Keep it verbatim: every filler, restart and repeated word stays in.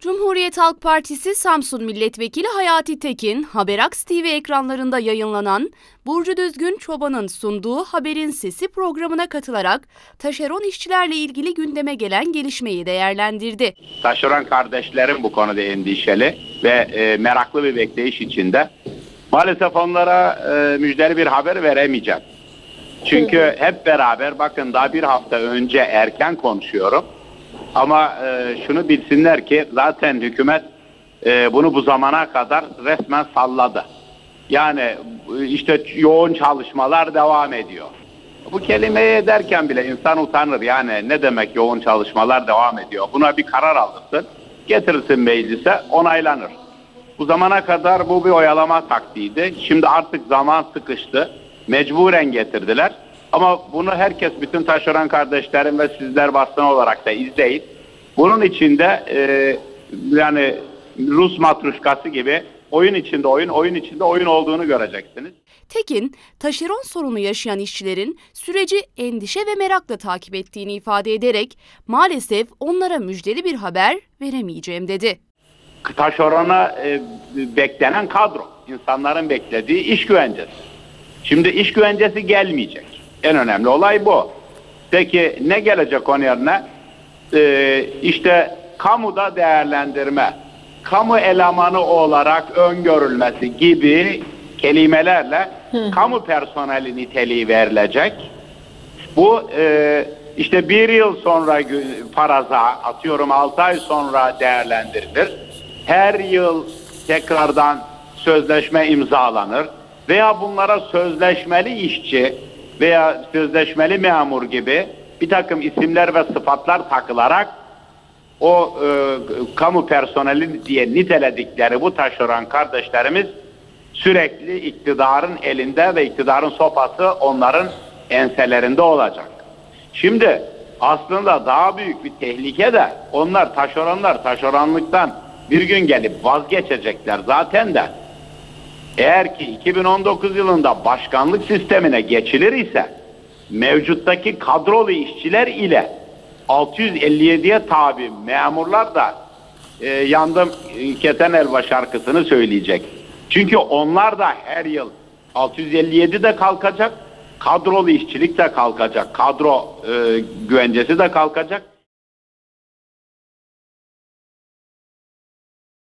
Cumhuriyet Halk Partisi Samsun Milletvekili Hayati Tekin, Haberaks T V ekranlarında yayınlanan Burcu Düzgün Çoban'ın sunduğu Haberin Sesi programına katılarak taşeron işçilerle ilgili gündeme gelen gelişmeyi değerlendirdi. Taşeron kardeşlerim bu konuda endişeli ve e, meraklı bir bekleyiş içinde. Maalesef onlara e, müjdeli bir haber veremeyeceğim. Çünkü hep beraber, bakın daha bir hafta önce erken konuşuyorum. Ama e, şunu bilsinler ki zaten hükümet e, bunu bu zamana kadar resmen salladı. Yani işte yoğun çalışmalar devam ediyor. Bu kelimeyi ederken bile insan utanır. Yani ne demek yoğun çalışmalar devam ediyor? Buna bir karar alırsın, getirirsin meclise, onaylanır. Bu zamana kadar bu bir oyalama taktiğiydi. Şimdi artık zaman sıkıştı. Mecburen getirdiler. Ama bunu herkes, bütün taşeron kardeşlerim ve sizler basın olarak da izleyin. Bunun içinde e, yani Rus matruşkası gibi oyun içinde oyun, oyun içinde oyun olduğunu göreceksiniz. Tekin, taşeron sorunu yaşayan işçilerin süreci endişe ve merakla takip ettiğini ifade ederek maalesef onlara müjdeli bir haber veremeyeceğim dedi. Taşerona e, beklenen kadro, insanların beklediği iş güvencesi. Şimdi iş güvencesi gelmeyecek. En önemli olay bu. Peki ne gelecek onun yerine? Ee, işte kamuda değerlendirme, kamu elemanı olarak öngörülmesi gibi kelimelerle Hı. kamu personeli niteliği verilecek. Bu e, işte bir yıl sonra faraza, atıyorum altı ay sonra değerlendirilir. Her yıl tekrardan sözleşme imzalanır veya bunlara sözleşmeli işçi veya sözleşmeli memur gibi bir takım isimler ve sıfatlar takılarak o e, kamu personeli diye niteledikleri bu taşeron kardeşlerimiz sürekli iktidarın elinde ve iktidarın sopası onların enselerinde olacak. Şimdi aslında daha büyük bir tehlike de onlar, taşeronlar taşeronluktan bir gün gelip vazgeçecekler zaten de. Eğer ki iki bin on dokuz yılında başkanlık sistemine geçilir ise mevcuttaki kadrolu işçiler ile altı yüz elli yediye tabi memurlar da e, yandım keten elva şarkısını söyleyecek. Çünkü onlar da her yıl altı yüz elli yedi de kalkacak, kadrolu işçilik de kalkacak, kadro e, güvencesi de kalkacak.